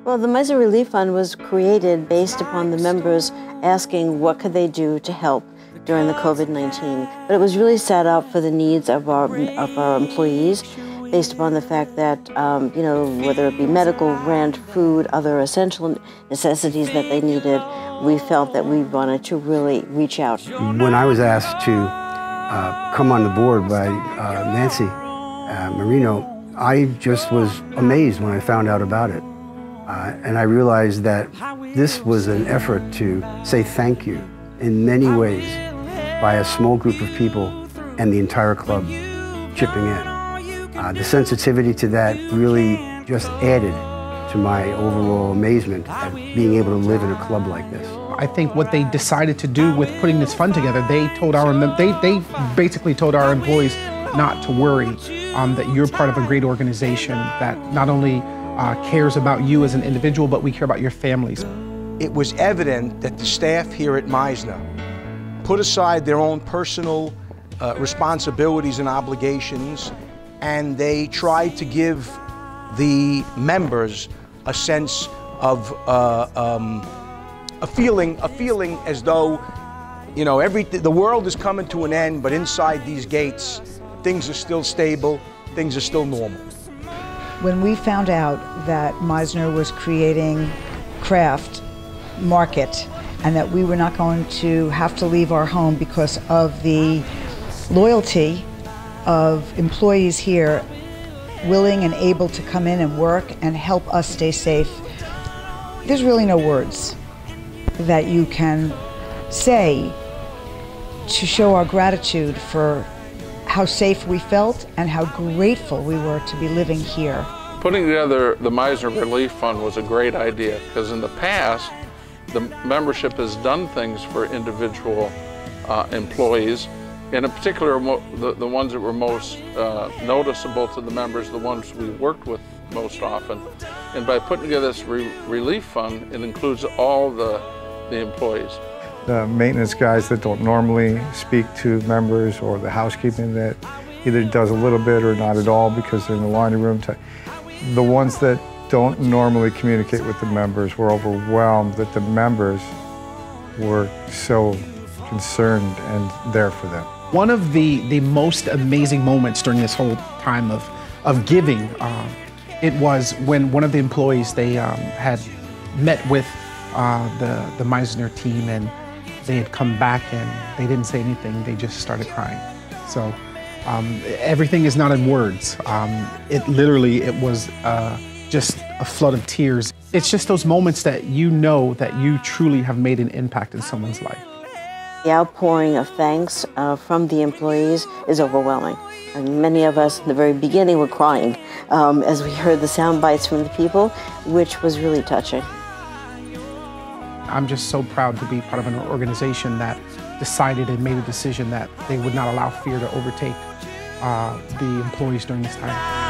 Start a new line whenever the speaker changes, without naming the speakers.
Well, the Mizner Relief Fund was created based upon the members asking what could they do to help during the COVID-19. But it was really set up for the needs of our employees, based upon the fact that, whether it be medical, rent, food, other essential necessities that they needed, we felt that we wanted to really reach out.
When I was asked to come on the board by Nancy Marino, I just was amazed when I found out about it. And I realized that this was an effort to say thank you in many ways by a small group of people and the entire club chipping in. The sensitivity to that really just added to my overall amazement at being able to live in a club like this.
I think what they decided to do with putting this fund together, they basically told our employees not to worry, that you're part of a great organization that not only cares about you as an individual, but we care about your families.
It was evident that the staff here at Mizner put aside their own personal responsibilities and obligations, and they tried to give the members a sense of a feeling as though, the world is coming to an end, but inside these gates, things are still stable, things are still normal.
When we found out that Mizner was creating craft market and that we were not going to have to leave our home because of the loyalty of employees here willing and able to come in and work and help us stay safe, there's really no words that you can say to show our gratitude for how safe we felt and how grateful we were to be living here.
Putting together the Mizner Relief Fund was a great idea, because in the past, the membership has done things for individual employees, and in particular, the ones that were most noticeable to the members, the ones we worked with most often. And by putting together this relief fund, it includes all the employees.
The maintenance guys that don't normally speak to members, or the housekeeping that either does a little bit or not at all because they're in the laundry room. The ones that don't normally communicate with the members were overwhelmed that the members were so concerned and there for them.
One of the most amazing moments during this whole time of giving, it was when one of the employees, they had met with the Mizner team, and they had come back and they didn't say anything, they just started crying. So everything is not in words. It was just a flood of tears. It's just those moments that you know that you truly have made an impact in someone's life.
The outpouring of thanks from the employees is overwhelming. And many of us in the very beginning were crying as we heard the sound bites from the people, which was really touching.
I'm just so proud to be part of an organization that decided and made a decision that they would not allow fear to overtake the employees during this time.